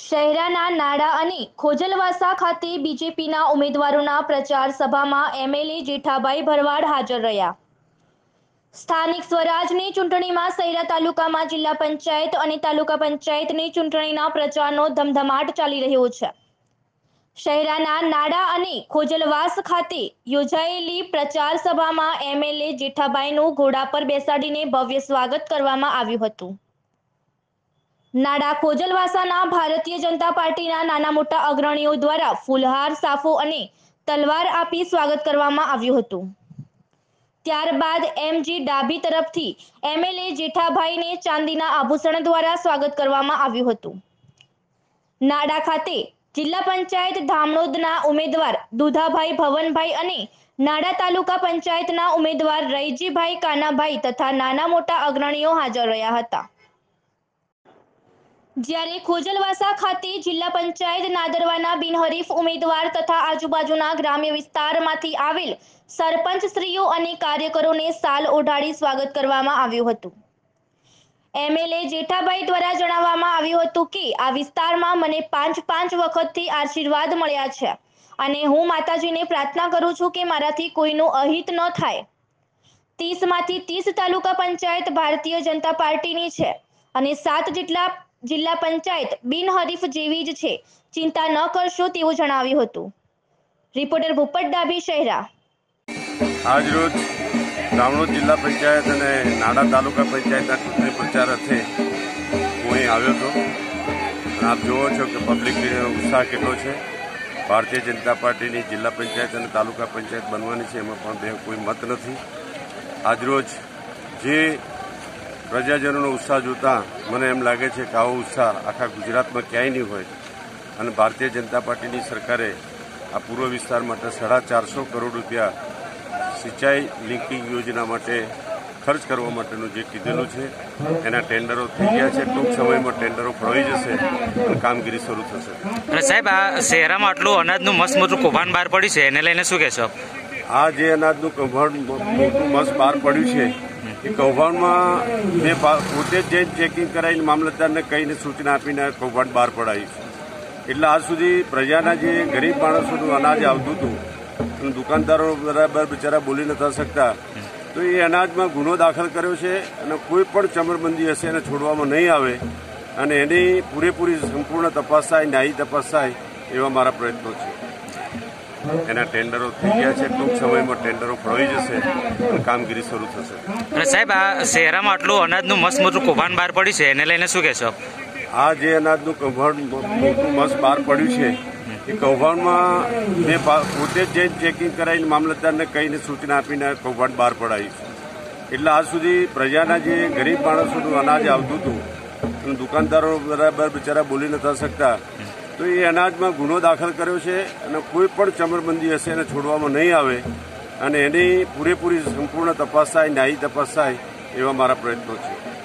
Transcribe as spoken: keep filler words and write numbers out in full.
શહેરાના નાડા અને ખોજલવાસા ખાતે બીજેપીના ઉમેદવારોના પ્રચાર સભામાં એમએલએ જેઠાભાઈ ભરવાડ હાજર રહ્યા। સ્થાનિક સ્વરાજની ચૂંટણીમાં શહેરા તાલુકામાં જિલ્લા પંચાયત અને તાલુકા પંચાયતની ચૂંટણીના પ્રચારનો ધમધમાટ ચાલી રહ્યો છે। શહેરાના નાડા અને ખોજલવાસ ખાતે યોજાયેલી પ્રચાર સભામાં એમએલએ જેઠાભાઈનું ઘોડા પર બેસાડીને ભવ્ય સ્વાગત કરવામાં આવ્યું હતું। નાડા ખોજલવાસાના ભારતીય જનતા પાર્ટીના નાના મોટા અગ્રણીઓ દ્વારા ફૂલહાર, સાફો અને તલવાર આપી સ્વાગત કરવામાં આવ્યું હતું। ત્યારબાદ એમજી ડાબી તરફથી એમએલએ જેઠાભાઈને ચાંદીના આભૂષણ દ્વારા સ્વાગત કરવામાં આવ્યું હતું। નાડા ખાતે જિલ્લા પંચાયત ધામણોદના ઉમેદવાર દુધાભાઈ ભવનભાઈ અને નાડા તાલુકા પંચાયતના ઉમેદવાર રૈજીભાઈ કાનાભાઈ તથા નાના મોટા અગ્રણીઓ હાજર રહ્યા હતા। જ્યારે ખોજલવાસા ખાતે જિલ્લા પંચાયત નાદરવાના બિનહરીફ ઉમેદવાર તથા આજુબાજુના ગ્રામ્ય વિસ્તારમાંથી આવેલ સરપંચશ્રીઓ અને કાર્યકરોને સાલ ઓઢાડી સ્વાગત કરવામાં આવ્યું હતું। એમએલએ જેઠાભાઈ દ્વારા જણાવવામાં આવ્યું હતું કે આ વિસ્તારમાં મને પાંચ પાંચ વખતથી આશીર્વાદ મળ્યા છે અને હું માતાજીને પ્રાર્થના કરું છું કે મારાથી કોઈનું અહિત ન થાય। ત્રીસમાંથી ત્રીસ તાલુકા પંચાયત ભારતીય જનતા પાર્ટીની છે અને સાત જેટલા જિલ્લા પંચાયત બિનહરીફ જેવી જ છે, ચિંતા ન કરશો તેવું જણાવ્યું હતું। રિપોર્ટર ભૂપત ડાભી, શહેરા। આજ રોજ ધામણોદ જિલ્લા પંચાયત અને નાડા તાલુકા પંચાયતના ચૂંટણી પ્રચાર અર્થે હું અહીં આવ્યો હતો અને આપ જુઓ છો કે પબ્લિકનો ઉત્સાહ કેટલો છે। ભારતીય જનતા પાર્ટીની જિલ્લા પંચાયત અને તાલુકા પંચાયત બનવાની છે, એમાં પણ બે કોઈ મત નથી। આજરોજ જે પ્રજાજનોનો ઉત્સાહ જોતા મને એમ લાગે છે કે આવો ઉત્સાહ આખા ગુજરાતમાં ક્યાંય નહીં હોય અને ભારતીય જનતા પાર્ટીની સરકારે આ પૂર્વ વિસ્તાર માટે સાડા ચારસો કરોડ રૂપિયા સિંચાઈ લિંકિંગ યોજના માટે ખર્ચ કરવા માટેનું જે કીધેલું છે એના ટેન્ડરો થઈ ગયા છે। ટૂંક સમયમાં ટેન્ડરો ફળવાઈ જશે અને કામગીરી શરૂ થશે। અને સાહેબ, આ શહેરામાં આટલું અનાજનું મસ્ત મોટું કૌભાંડ બહાર પડ્યું છે, એને લઈને શું કહેશો? આ જે અનાજનું કૌભાંડ મોટું મસ્ત બહાર પડ્યું છે એ કૌભાંડમાં મેં પોતે જ ચેકિંગ કરાવીને મામલતદારને કહીને સૂચના આપીને કૌભાંડ બહાર પડાવી છે। એટલે આજ સુધી પ્રજાના જે ગરીબ માણસોનું અનાજ આવતું હતું અને દુકાનદારો બરાબર બિચારા બોલી નથી શકતા, તો એ અનાજમાં ગુનો દાખલ કર્યો છે અને કોઈ પણ ચમરબંધી હશે એને છોડવામાં નહીં આવે અને એની પૂરેપૂરી સંપૂર્ણ તપાસ થાય, ન્યાયી તપાસ થાય એવા મારા પ્રયત્નો છે। એના ટેન્ડરો થઈ ગયા છે, ટૂંક સમયમાં ટેન્ડરો ફળવાઈ જશે અને કામગીરી શરૂ થશે। અને સાહેબ, આ શહેરામાં આટલું અનાજનું મસ્ત મોટું કૌભાંડ બહાર પડ્યું છે, એને લઈને શું કહેશો? આ જે અનાજનું કૌભાંડ મોટું મસ્ત બહાર પડ્યું છે એ કૌભાંડમાં મેં પોતે જ ચેકિંગ કરાવીને મામલતદારને કહીને સૂચના આપીને કૌભાંડ બહાર પડાવી છે। એટલે આજ સુધી પ્રજાના જે ગરીબ માણસોનું અનાજ આવતું હતું અને દુકાનદારો બરાબર બિચારા બોલી નથી શકતા, તો એ અનાજમાં ગુનો દાખલ કર્યો છે અને કોઈ પણ ચમરબંધી હશે એને છોડવામાં નહીં આવે અને એની પૂરેપૂરી સંપૂર્ણ તપાસ થાય, ન્યાયી તપાસ થાય એવા મારા પ્રયત્નો છે।